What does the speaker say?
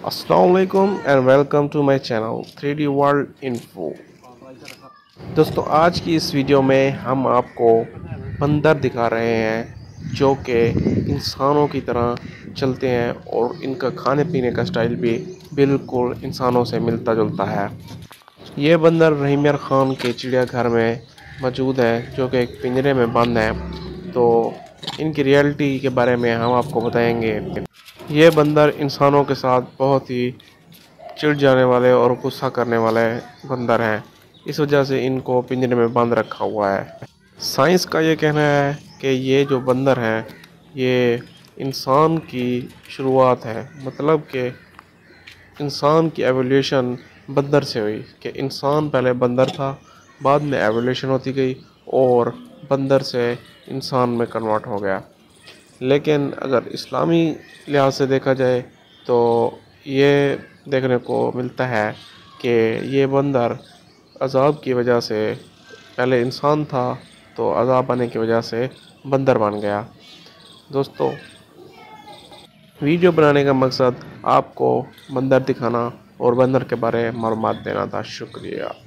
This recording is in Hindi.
अस्सलामुअलैकुम and welcome to my channel 3D world info. दोस्तों, आज की इस वीडियो में हम आपको बंदर दिखा रहे हैं जो कि इंसानों की तरह चलते हैं और इनका खाने पीने का स्टाइल भी बिल्कुल इंसानों से मिलता जुलता है। ये बंदर रहीम यार खान के चिड़ियाघर में मौजूद है जो कि एक पिंजरे में बंद है। तो इनकी रियलिटी के बारे में हम आपको बताएंगे। ये बंदर इंसानों के साथ बहुत ही चिढ़ जाने वाले और गुस्सा करने वाले बंदर हैं। इस वजह से इनको पिंजरे में बंद रखा हुआ है। साइंस का ये कहना है कि ये जो बंदर हैं ये इंसान की शुरुआत है, मतलब कि इंसान की एवोल्यूशन बंदर से हुई कि इंसान पहले बंदर था, बाद में एवोल्यूशन होती गई और बंदर से इंसान में कन्वर्ट हो गया। लेकिन अगर इस्लामी लिहाज से देखा जाए तो ये देखने को मिलता है कि ये बंदर अज़ाब की वजह से पहले इंसान था, तो अज़ाब आने की वजह से बंदर बन गया। दोस्तों, वीडियो बनाने का मकसद आपको बंदर दिखाना और बंदर के बारे में मालूमात देना था। शुक्रिया।